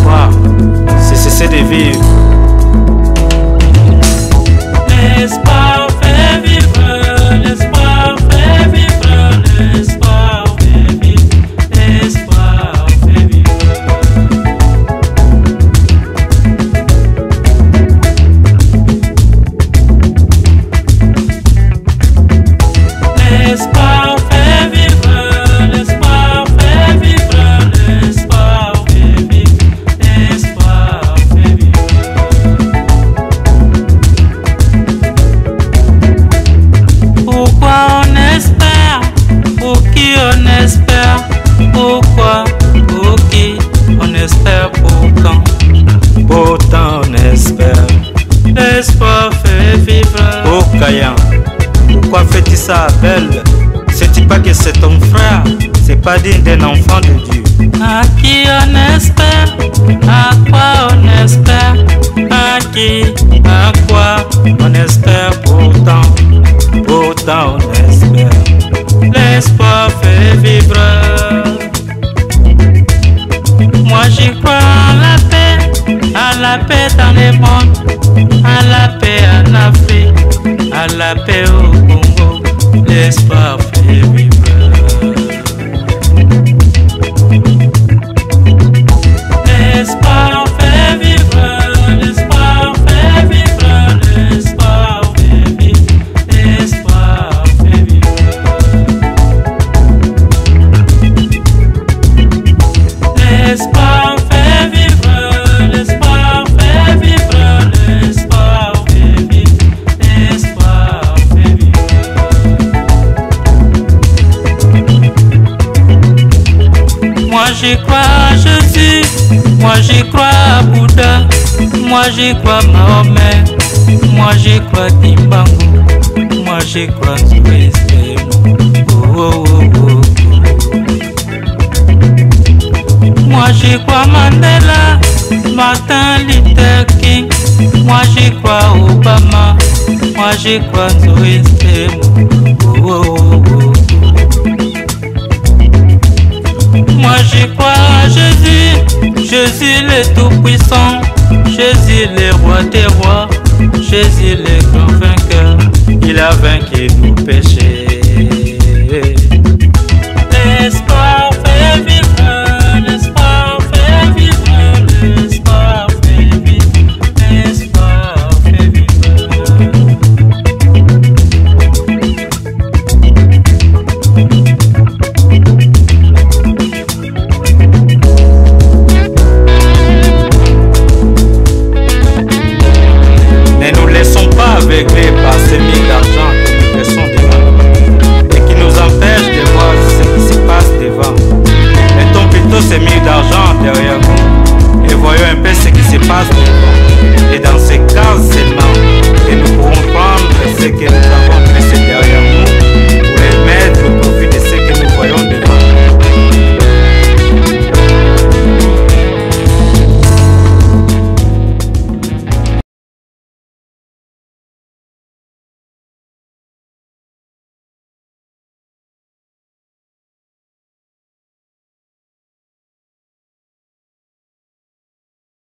l'espoir, c'est cesser de vivre. L'espoir fait vivre, l'espoir fait vivre, l'espoir fait vivre, l'espoir fait vivre. L'espoir fait vivre, l'espoir fait vivre, l'espoir fait vivre, l'espoir fait vivre. Pourquoi on espère? Pour qui on espère? Pourquoi? Pour qui on espère? Pour quand? Pourtant on espère. L'espoir fait vivre. Oh Kayan, pourquoi fais-tu ça à Belle? Sais-tu pas que c'est ton frère? C'est pas digne d'un enfant de Dieu. À qui on espère? À quoi on espère? À qui? À quoi on espère? Pourtant on espère. L'espoir fait vivre. Moi j'y crois à la paix dans le monde, à la paix en Afrique, à la paix au Congo. L'espoir fait vivre. L'espoir fait vivre, l'espoir fait vivre, l'espoir fait vivre, l'espoir fait vivre. L'espoir fait vivre, l'espoir fait vivre, l'espoir fait vivre, l'espoir fait vivre. Moi j'y crois à Jésus, moi j'y crois à Bouddha, moi j'y crois à Mahomet, moi j'y crois à Timbangu, moi j'y crois à Nzoué. Oh, oh, oh, oh. Moi j'y crois à Mandela, Martin Luther King, moi j'y crois à Obama, moi j'y crois à Nzoué. Oh, oh, oh, oh. Moi j'y crois à Jésus, Jésus le tout-puissant, Jésus le roi des rois, Jésus le grand vainqueur, Il a vaincu nos péchés. L'espoir fait vivre, l'espoir fait vivre, l'espoir fait vivre, l'espoir fait vivre. Ne nous laissons pas aveugler par ces mille d'argent que nous pressons devant et qui nous empêchent de voir ce qui se passe devant. Mettons plutôt ces mille d'argent derrière nous et voyons un peu ce qui se passe devant. Et dans ces cas seulement, que nous pourrons prendre ce que nous avons précédemment.